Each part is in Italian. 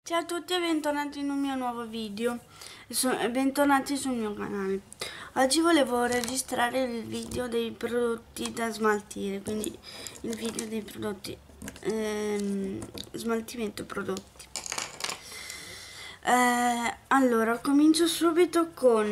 Ciao a tutti e bentornati in un mio nuovo video e bentornati sul mio canale. Oggi volevo registrare il video dei prodotti da smaltire, quindi il video dei prodotti smaltimento prodotti. Allora, comincio subito con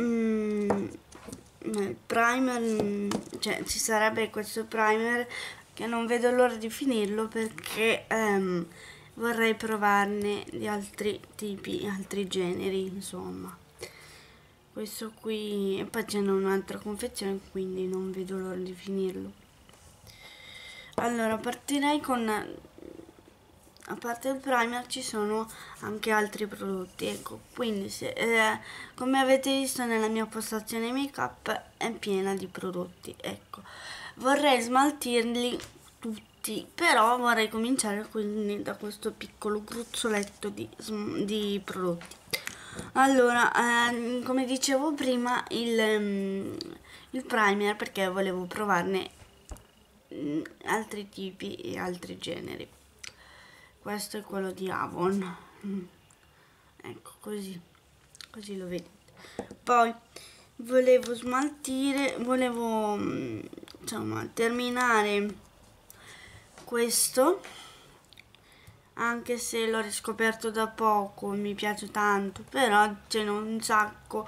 il primer, cioè ci sarebbe questo primer che non vedo l'ora di finirlo perché vorrei provarne di altri tipi, altri generi, insomma. Questo qui, e poi c'è un'altra confezione, quindi non vedo l'ora di finirlo. Allora, partirei con, a parte il primer ci sono anche altri prodotti, ecco, quindi se, come avete visto nella mia postazione make up è piena di prodotti, ecco. Vorrei smaltirli tutti, però vorrei cominciare quindi da questo piccolo gruzzoletto di prodotti. Allora, come dicevo prima, il primer, perché volevo provarne altri tipi e altri generi. Questo è quello di Avon, ecco, così lo vedete. Poi volevo smaltire, volevo insomma terminare questo, anche se l'ho riscoperto da poco, mi piace tanto, però ce n'è un sacco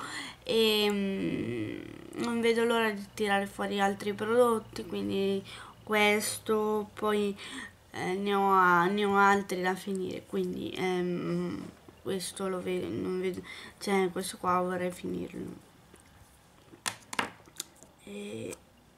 e non vedo l'ora di tirare fuori altri prodotti, quindi questo, poi ne ho altri da finire, quindi questo lo vedo, non vedo, cioè questo qua vorrei finirlo. E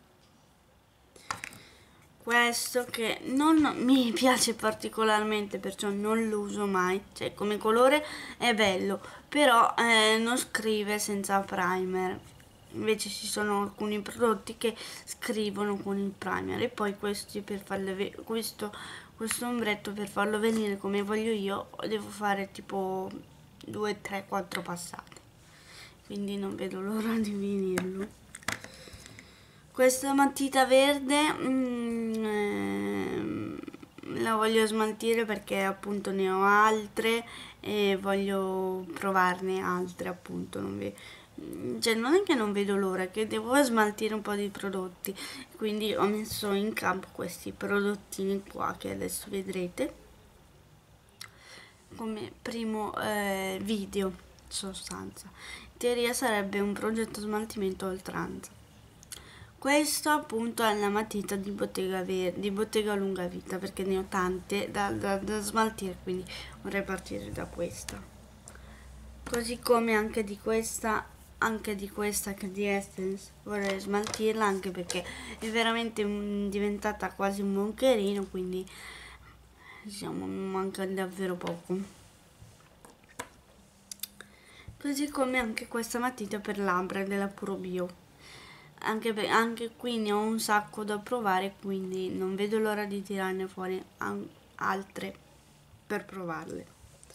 questo che non mi piace particolarmente, perciò non lo uso mai, cioè come colore è bello, però non scrive senza primer. Invece ci sono alcuni prodotti che scrivono con il primer, e poi questi per farle questo ombretto per farlo venire come voglio io devo fare tipo 2, 3, 4 passate, quindi non vedo l'ora di finirlo. Questa matita verde la voglio smaltire perché appunto ne ho altre e voglio provarne altre, appunto. Cioè, non è che non vedo l'ora, che devo smaltire un po' di prodotti, quindi ho messo in campo questi prodottini qua che adesso vedrete come primo video, in sostanza. In teoria sarebbe un progetto smaltimento a oltranza. Questo appunto è la matita di Bottega Lunga Vita, perché ne ho tante da smaltire, quindi vorrei partire da questa. Così come anche di questa che è di Essence, vorrei smaltirla anche perché è veramente diventata quasi un moncherino, quindi diciamo mi manca davvero poco. Così come anche questa matita per labbra della Puro Bio. Anche qui ne ho un sacco da provare, quindi non vedo l'ora di tirarne fuori altre per provarle.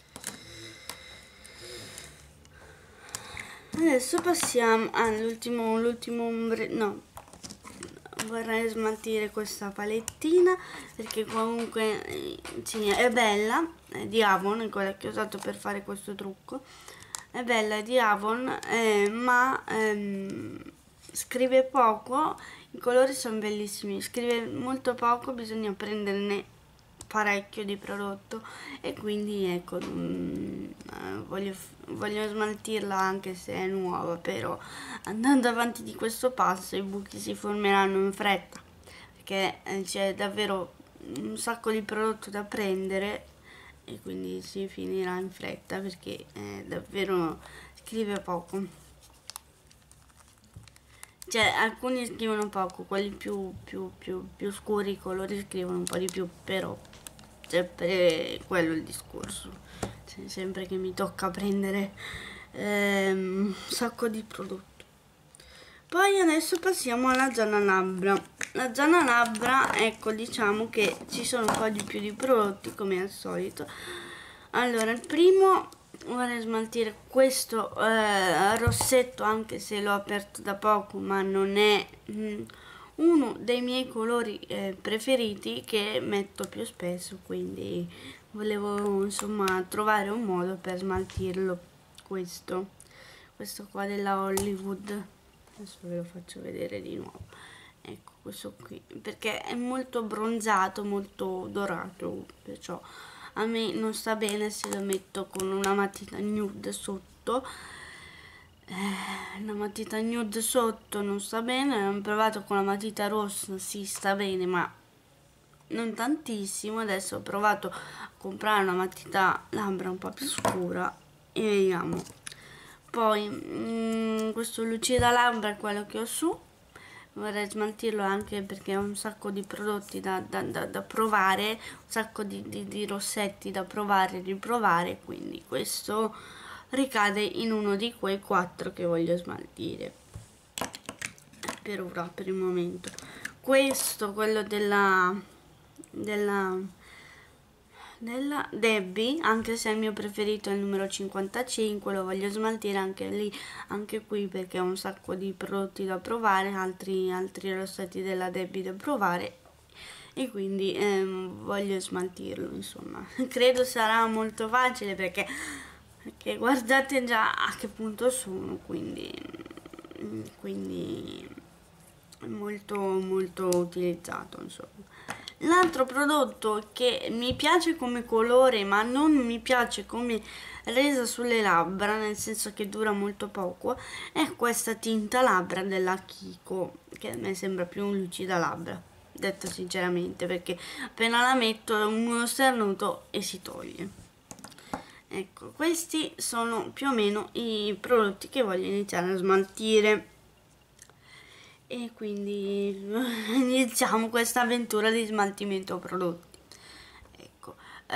Adesso passiamo all'ultimo no, vorrei smaltire questa palettina perché comunque sì, è bella, è di Avon, è quella che ho usato per fare questo trucco, è bella, è di Avon, ma scrive poco, i colori sono bellissimi, scrive molto poco, bisogna prenderne parecchio di prodotto e quindi ecco, voglio smaltirla anche se è nuova, però andando avanti di questo passo i buchi si formeranno in fretta perché c'è davvero un sacco di prodotto da prendere e quindi si finirà in fretta perché davvero scrive poco. Cioè, alcuni scrivono poco, quelli più scuri, i colori scrivono un po' di più, però sempre quello è il discorso. Cioè, sempre che mi tocca prendere un sacco di prodotto. Poi adesso passiamo alla zona labbra. La zona labbra, ecco, diciamo che ci sono un po' di più di prodotti come al solito. Allora, il primo vorrei smaltire questo rossetto, anche se l'ho aperto da poco, ma non è uno dei miei colori preferiti che metto più spesso, quindi volevo insomma trovare un modo per smaltirlo. Questo qua della Hollywood, adesso ve lo faccio vedere di nuovo. Ecco, questo qui, perché è molto bronzato, molto dorato, perciò a me non sta bene se lo metto con una matita nude sotto. La matita nude sotto non sta bene. Ho provato con la matita rossa, sì, sta bene, ma non tantissimo. Adesso ho provato a comprare una matita labbra un po' più scura e vediamo. Poi questo lucida labbra è quello che ho su. Vorrei smaltirlo anche perché ho un sacco di prodotti da provare, un sacco di rossetti da provare e riprovare, quindi questo ricade in uno di quei 4 che voglio smaltire per ora, per il momento. Questo, quello della Debbie, anche se il mio preferito è il numero 55, lo voglio smaltire anche lì, anche qui, perché ho un sacco di prodotti da provare, altri rossetti della Debbie da provare, e quindi voglio smaltirlo, insomma. Credo sarà molto facile perché guardate già a che punto sono, quindi è molto utilizzato, insomma. L'altro prodotto che mi piace come colore ma non mi piace come resa sulle labbra, nel senso che dura molto poco, è questa tinta labbra della Kiko, che a me sembra più un lucida labbra, detto sinceramente, perché appena la metto è uno starnuto e si toglie. Ecco, questi sono più o meno i prodotti che voglio iniziare a smaltire. E quindi iniziamo questa avventura di smaltimento prodotti. Ecco,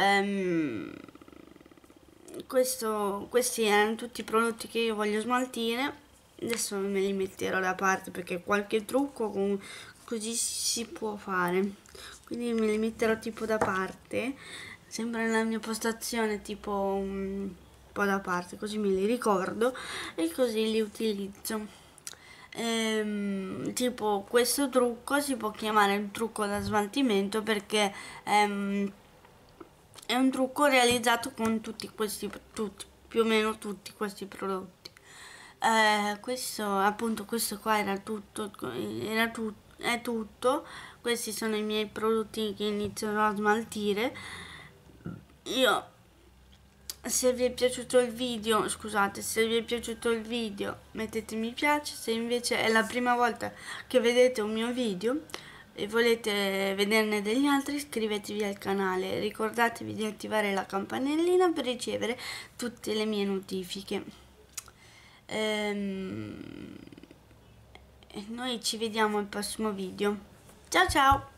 questi erano tutti i prodotti che io voglio smaltire. Adesso me li metterò da parte perché qualche trucco così si può fare, quindi me li metterò tipo da parte, sempre nella mia postazione, tipo un po' da parte, così me li ricordo e così li utilizzo. Tipo questo trucco si può chiamare il trucco da smaltimento perché è un trucco realizzato con più o meno tutti questi prodotti. Questo qua è tutto. Questi sono i miei prodotti che inizierò a smaltire. Se vi è piaciuto il video, scusate, se vi è piaciuto il video mettete mi piace, se invece è la prima volta che vedete un mio video e volete vederne degli altri, iscrivetevi al canale, ricordatevi di attivare la campanellina per ricevere tutte le mie notifiche. E noi ci vediamo al prossimo video. Ciao ciao!